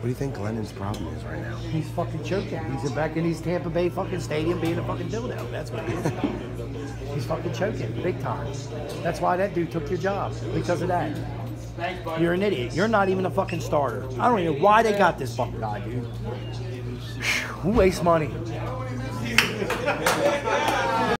do you think Glennon's problem is right now? He's fucking choking. He's back in his Tampa Bay fucking stadium being a fucking dildo. That's what he is. He's fucking choking, big time. That's why that dude took your job, because of that. You're an idiot. You're not even a fucking starter. I don't even know why they got this fucking guy, dude. Who wastes money?